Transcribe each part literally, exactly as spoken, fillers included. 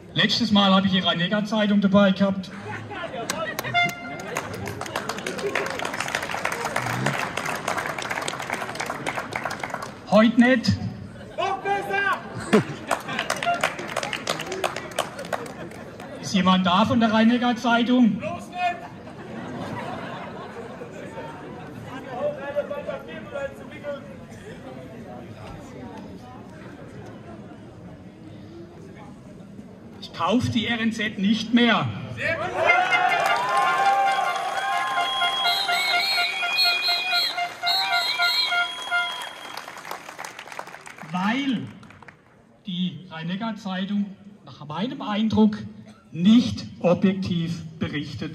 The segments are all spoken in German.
Letztes Mal habe ich die Rhein-Neckar-Zeitung dabei gehabt. Heute nicht. Noch besser! Ist jemand da von der Rhein-Neckar-Zeitung? Los nicht! Ich kaufe die R N Z nicht mehr. Sehr gut. Weil die Rhein-Neckar-Zeitung nach meinem Eindruck nicht objektiv berichtet.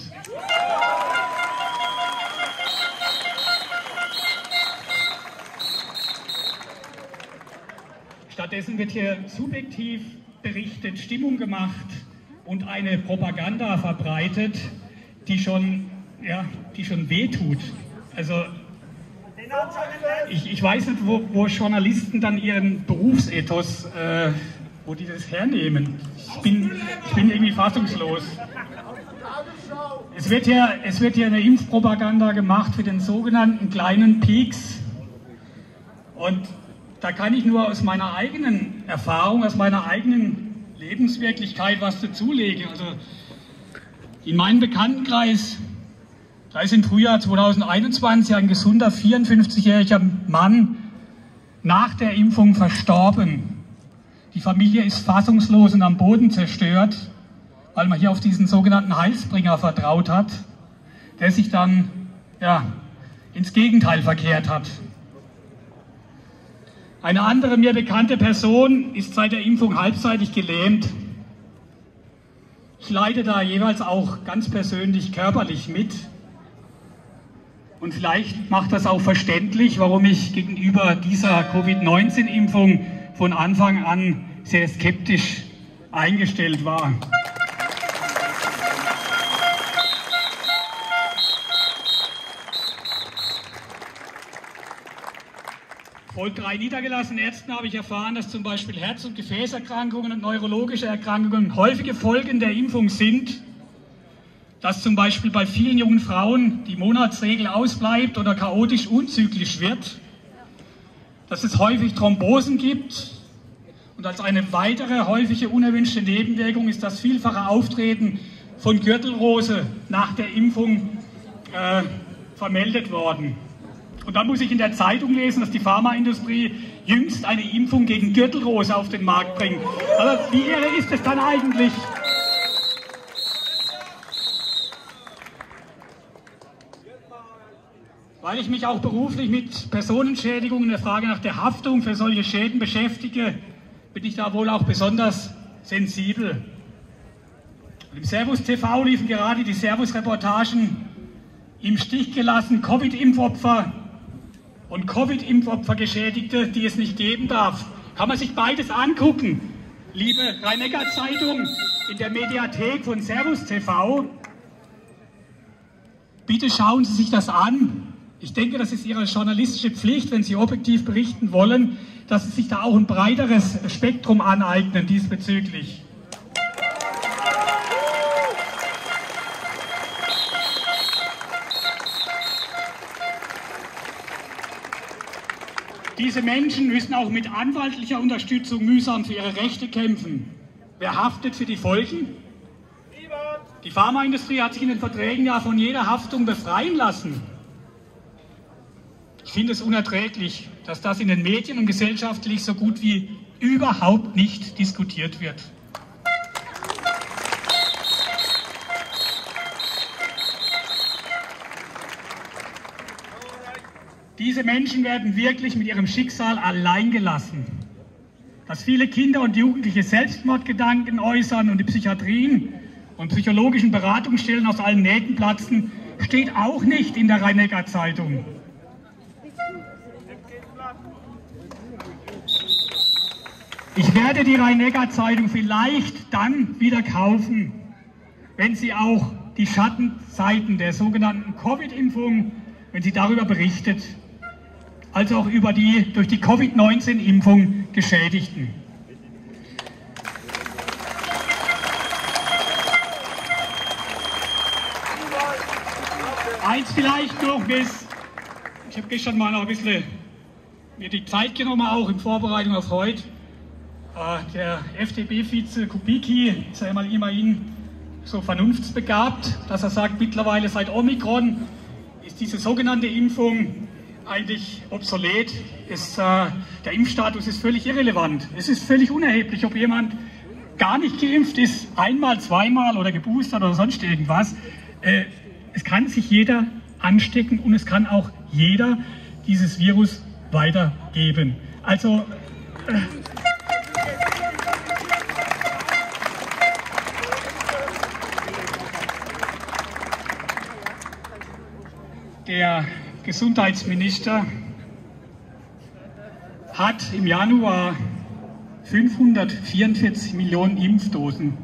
Stattdessen wird hier subjektiv berichtet, Stimmung gemacht und eine Propaganda verbreitet, die schon, ja, die schon wehtut. Also ich, ich weiß nicht, wo, wo Journalisten dann ihren Berufsethos, äh, wo die das hernehmen. Ich bin, ich bin irgendwie fassungslos. Es wird hier, es wird hier eine Impfpropaganda gemacht für den sogenannten kleinen Peaks. Und da kann ich nur aus meiner eigenen Erfahrung, aus meiner eigenen Lebenswirklichkeit was dazulegen. Also in meinem Bekanntenkreis, da ist im Frühjahr zweitausendeinundzwanzig ein gesunder vierundfünfzigjähriger Mann nach der Impfung verstorben. Die Familie ist fassungslos und am Boden zerstört, weil man hier auf diesen sogenannten Heilsbringer vertraut hat, der sich dann ja, ins Gegenteil verkehrt hat. Eine andere mir bekannte Person ist seit der Impfung halbseitig gelähmt. Ich leide da jeweils auch ganz persönlich körperlich mit. Und vielleicht macht das auch verständlich, warum ich gegenüber dieser Covid neunzehn Impfung von Anfang an sehr skeptisch eingestellt war. Von drei niedergelassenen Ärzten habe ich erfahren, dass zum Beispiel Herz- und Gefäßerkrankungen und neurologische Erkrankungen häufige Folgen der Impfung sind, dass zum Beispiel bei vielen jungen Frauen die Monatsregel ausbleibt oder chaotisch unzyklisch wird, dass es häufig Thrombosen gibt und als eine weitere häufige unerwünschte Nebenwirkung ist das vielfache Auftreten von Gürtelrose nach der Impfung äh, vermeldet worden. Und dann muss ich in der Zeitung lesen, dass die Pharmaindustrie jüngst eine Impfung gegen Gürtelrose auf den Markt bringt. Aber wie irre ist es dann eigentlich? Weil ich mich auch beruflich mit Personenschädigungen, der Frage nach der Haftung für solche Schäden beschäftige, bin ich da wohl auch besonders sensibel. Und im Servus T V liefen gerade die Servus-Reportagen im Stich gelassen Covid-Impfopfer und Covid-Impfopfer-Geschädigte, die es nicht geben darf. Kann man sich beides angucken, liebe Rhein-Neckar-Zeitung, in der Mediathek von Servus T V. Bitte schauen Sie sich das an. Ich denke, das ist Ihre journalistische Pflicht, wenn Sie objektiv berichten wollen, dass Sie sich da auch ein breiteres Spektrum aneignen diesbezüglich. Diese Menschen müssen auch mit anwaltlicher Unterstützung mühsam für ihre Rechte kämpfen. Wer haftet für die Folgen? Die Pharmaindustrie hat sich in den Verträgen ja von jeder Haftung befreien lassen. Ich finde es unerträglich, dass das in den Medien und gesellschaftlich so gut wie überhaupt nicht diskutiert wird. Diese Menschen werden wirklich mit ihrem Schicksal allein gelassen. Dass viele Kinder und Jugendliche Selbstmordgedanken äußern und die Psychiatrien und psychologischen Beratungsstellen aus allen Nähten platzen, steht auch nicht in der Rhein-Neckar-Zeitung. Ich werde die Rhein-Neckar-Zeitung vielleicht dann wieder kaufen, wenn sie auch die Schattenseiten der sogenannten Covid-Impfung, wenn sie darüber berichtet, also auch über die durch die Covid neunzehn Impfung Geschädigten. Eins vielleicht noch, bis, ich habe gestern mal noch ein bisschen mir die Zeit genommen, auch in Vorbereitung auf heute. Äh, der F D P-Vize Kubicki ist ja immer, immerhin so vernunftsbegabt, dass er sagt, mittlerweile seit Omikron ist diese sogenannte Impfung eigentlich obsolet. Ist, äh, der Impfstatus ist völlig irrelevant. Es ist völlig unerheblich, ob jemand gar nicht geimpft ist, einmal, zweimal oder geboostert oder sonst irgendwas. Äh, es kann sich jeder anstecken und es kann auch jeder dieses Virus weitergeben. Also äh, der Gesundheitsminister hat im Januar fünfhundertvierundvierzig Millionen Impfdosen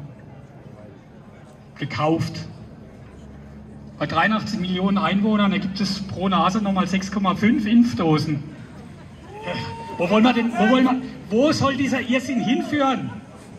gekauft. Bei dreiundachtzig Millionen Einwohnern ergibt es pro Nase nochmal sechs Komma fünf Impfdosen. Äh, wo wollen wir denn, wo wollen wir, wo soll dieser Irrsinn hinführen?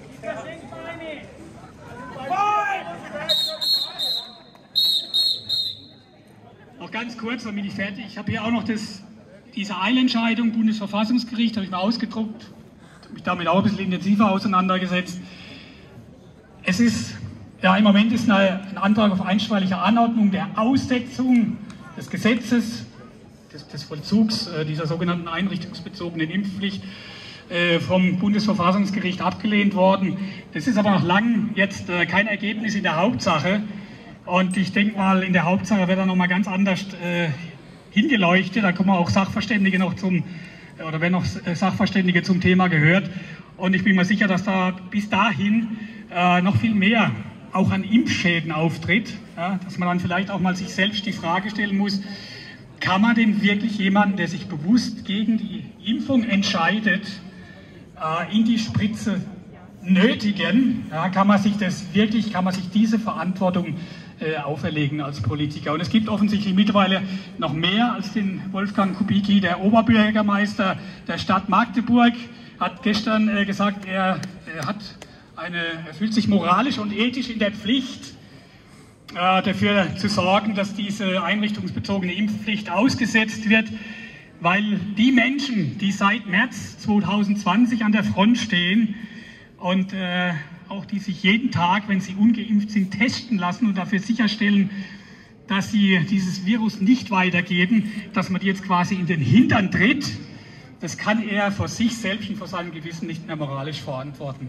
Noch ganz kurz, damit ich fertig. Ich habe hier auch noch das, diese Eilentscheidung, Bundesverfassungsgericht, habe ich mal ausgedruckt, habe mich damit auch ein bisschen intensiver auseinandergesetzt. Es ist, ja, im Moment ist eine, ein Antrag auf einstweilige Anordnung der Aussetzung des Gesetzes, des, des Vollzugs äh, dieser sogenannten einrichtungsbezogenen Impfpflicht äh, vom Bundesverfassungsgericht abgelehnt worden. Das ist aber noch lang jetzt äh, kein Ergebnis in der Hauptsache. Und ich denke mal, in der Hauptsache wird er nochmal ganz anders äh, hingeleuchtet. Da kommen auch Sachverständige noch zum, oder werden noch Sachverständige zum Thema gehört. Und ich bin mir sicher, dass da bis dahin äh, noch viel mehr auch an Impfschäden auftritt. Ja, dass man dann vielleicht auch mal sich selbst die Frage stellen muss, kann man denn wirklich jemanden, der sich bewusst gegen die Impfung entscheidet, äh, in die Spritze nötigen? Ja, kann man sich das wirklich, kann man sich diese Verantwortung äh, auferlegen als Politiker? Und es gibt offensichtlich mittlerweile noch mehr als den Wolfgang Kubicki. Der Oberbürgermeister der Stadt Magdeburg hat gestern äh, gesagt, er, er, hat eine, er fühlt sich moralisch und ethisch in der Pflicht, äh, dafür zu sorgen, dass diese einrichtungsbezogene Impfpflicht ausgesetzt wird, weil die Menschen, die seit März zweitausendzwanzig an der Front stehen, und äh, auch die sich jeden Tag, wenn sie ungeimpft sind, testen lassen und dafür sicherstellen, dass sie dieses Virus nicht weitergeben, dass man die jetzt quasi in den Hintern tritt, das kann er vor sich selbst und vor seinem Gewissen nicht mehr moralisch verantworten.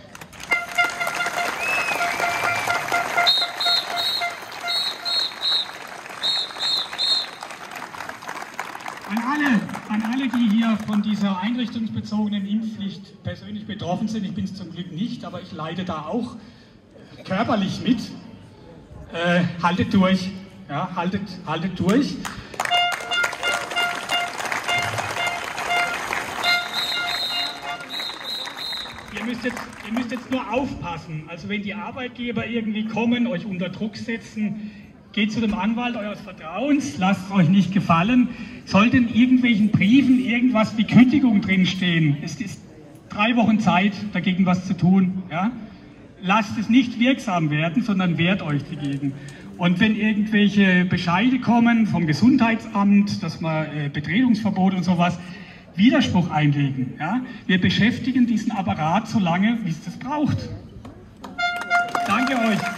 An alle, an alle, die hier von dieser einrichtungsbezogenen Impfpflicht persönlich betroffen sind, ich bin es zum Glück nicht, aber ich leide da auch körperlich mit, äh, haltet durch, ja, haltet, haltet durch. Ihr müsst, jetzt, ihr müsst jetzt nur aufpassen, also wenn die Arbeitgeber irgendwie kommen, euch unter Druck setzen, geht zu dem Anwalt eures Vertrauens, lasst es euch nicht gefallen. Sollte in irgendwelchen Briefen irgendwas wie Kündigung drinstehen, es ist drei Wochen Zeit, dagegen was zu tun. Ja? Lasst es nicht wirksam werden, sondern wehrt euch dagegen. Und wenn irgendwelche Bescheide kommen vom Gesundheitsamt, dass man äh, Betretungsverbot und sowas, Widerspruch einlegen. Ja? Wir beschäftigen diesen Apparat so lange, wie es das braucht. Danke euch.